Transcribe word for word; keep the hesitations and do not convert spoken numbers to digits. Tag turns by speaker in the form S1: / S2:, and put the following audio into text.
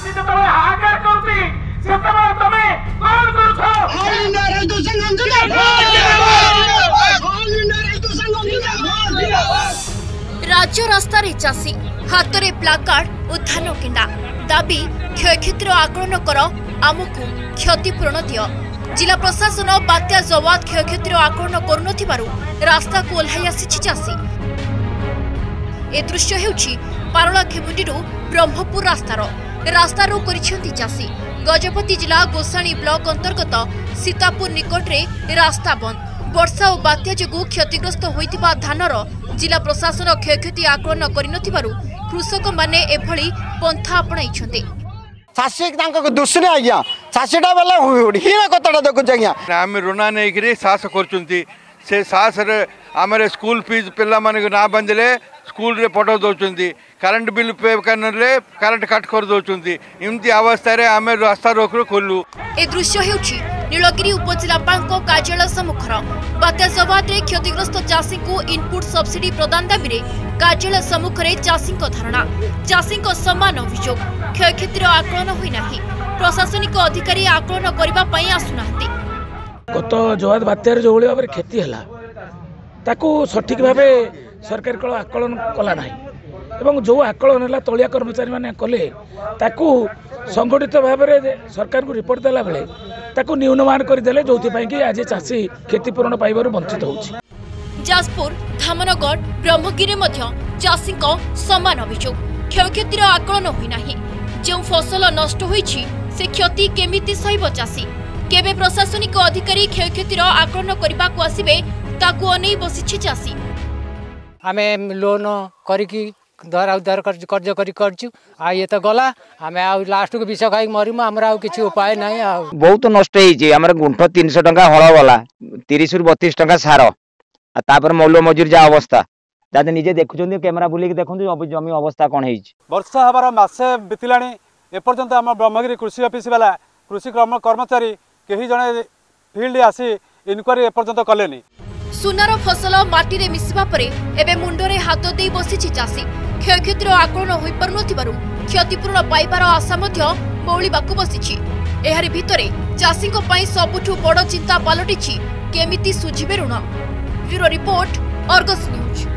S1: ଚାଷୀ ଯେତେବେଳେ ହାହାକାର କରୁଛି ସେତେବେଳେ ତମେ କଣ କରୁଛ?
S2: राज्य रास्ता चाषी हाथ में प्लाकार्ड और धान केंडा दाबी क्षयक्षतिर आकलन कर आमको क्षतिपूरण दियो। जिला प्रशासन बात्या जवाद क्षयक्षतिर आकलन करुन रास्ता को ओह्लाई आसी चाषी। ए दृश्य हेउछि पारला खेमुंडी ब्रह्मपुर रास्तार रास्ता रोक करिसेंती चाषी। गजपति जिला गोसाणी ब्लॉक अंतर्गत सीतापुर निकट रे रास्ता बंद। वर्षा और बात्या जोगु क्षतिग्रस्त होइतिबा धानर जिला प्रशासन क्षयक्षति आकलन करिनथिबारु कृषक माने एभली पंथा अपनाइछन्ते।
S3: चाषी दोष नहीं आज्ञा चाषीटा बेले हीन कतटा देखुच आज्ञा
S4: आम ऋण नहीं साहस कर साहस आम स्कूल फीस पिला माने ना बांधले स्कूल रे पठा दौरान करेन्ट बिल पे करने करेन्ट काट कर दौरान एमती अवस्था आम रास्ता रोक खोलु।
S2: ए दृश्य हेउछि नीलगिरी उपजिलापाल कार्यालय सम्मुखर बात्या जवाद रे क्षतिग्रस्त चाषी को इनपुट सब्सिडी प्रदान दाबी कार्यालय सम्मुखें चाषी धारणा। चाषी समान अभियोग क्षयक्षतिर आकलन होना प्रशासनिक अधिकारी आकलन करने आसुना।
S5: गत जवाद बात्यार जो भाव में क्षति है ताकू सठिक भाव सरकार कल आकलन कला ना एवं जो आकलन है तलिया कर्मचारी मैंने कले ताकू संगठित भाव में सरकार को रिपोर्ट देला बेले ताकू न्यूनमान करदे जो कि आज चाषी क्षतिपूरण पाइबार वंचित होउछि।
S2: जाजपुर धामनगढ़ ब्रह्मगिरी चाषी समान अभियोग क्षयक्षतिर आकलन होना जो फसल नष्ट होइछि से क्षति केमिति सहिब चाषी केबे प्रशासनिक अधिकारी क्षयक्षतिर आकलन करने को आसबे ताकू अनै बसिछि चाषी।
S6: आमे लोन करिकी दर उद्धार कर्ज करी करछु आ ये तो गला आमे आ लास्ट को विष खाई मरिमु हमरा आ किछि उपाय नाही। आ
S7: बहुत नष्ट होइछि हमर गुंठ तीन सौ टका हळ गला तीस रु बत्तीस टका सार आ तापर मौल मजूर जा अवस्था जाते निजे देखुछन्ती कैमरा बुली के देखुछन्ती जमी अवस्था कोन हेइछि।
S8: वर्षा हबार मासे बितिलाणी एपर्यंत आम ब्रह्मगिरी कृषि ऑफिस वाला कृषि कर्मचारी केही जणे फील्ड आसी इनक्वारी एपर्यंत कलेनी।
S2: सुनार फसल माटी रे मिसिबा परे एबे मुंडरे हाथ देई बसिछि चाषी। क्षयक्षतिर आकलन होई परनथिबारु क्षतिपूर्ण पाइबार आशा मध्य बौलिबाकु बसिछि। एहारि भितरे चाषीको पई सबुठु बड़ चिंता पालटिछि केमिति सुझिबे ऋण। Bureau report Argus news.